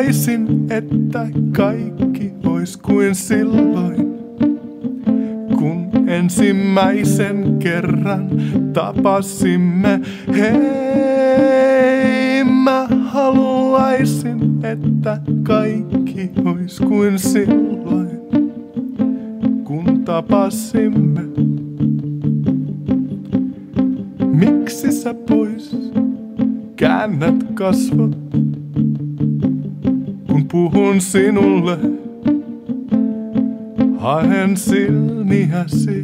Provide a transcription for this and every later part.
haluaisin, että kaikki ois kuin silloin, kun ensimmäisen kerran tapasimme. Hei, mä haluaisin, että kaikki ois kuin silloin, kun tapasimme. Miksi sä pois käännät kasvot, kun puhun sinulle? Haen silmiäsi.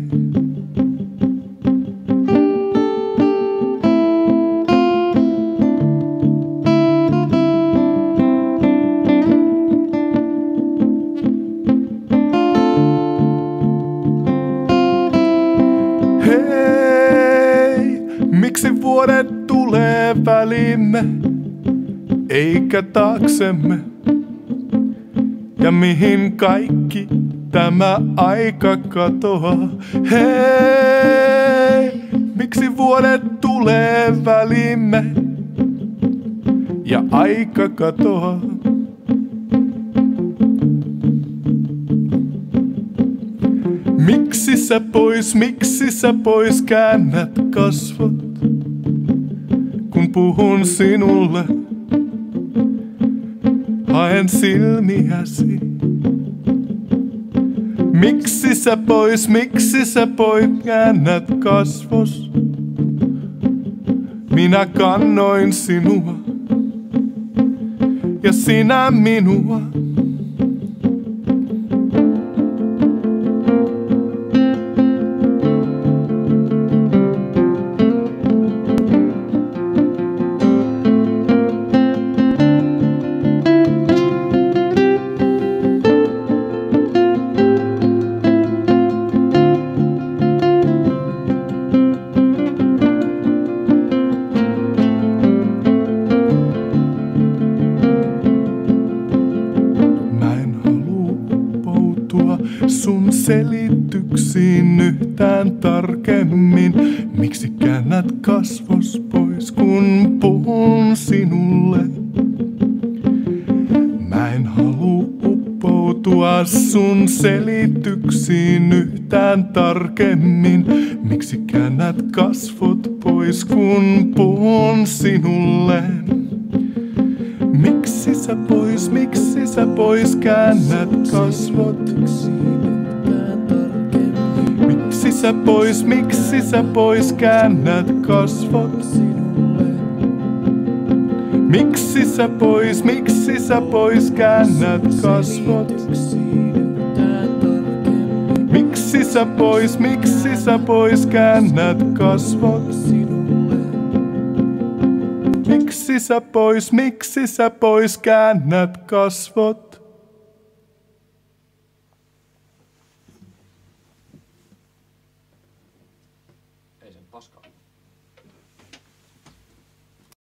Hei, miksi vuodet tulee välimme, eikä taaksemme? Ja mihin kaikki tämä aika katoaa? Hei, miksi vuodet tulee välimme ja aika katoaa? Miksi sä pois käännät kasvot, kun puhun sinulle? Haen silmiäsi. Miksi sä pois käännät kasvos? Minä kannoin sinua ja sinä minua. Sun selityksiin yhtään tarkemmin. Miksi käännät kasvos pois, kun puhun sinulle? Mä en halua uppoutua sun selityksiin yhtään tarkemmin. Miksi käännät kasvot pois, kun puhun sinulle? Miksi sä pois käännät kasvot? Miksi sä pois käännät kasvot? Miksi sä pois käännät kasvot? Miksi sä pois käännät kasvot? Miksi sä pois käännät kasvot?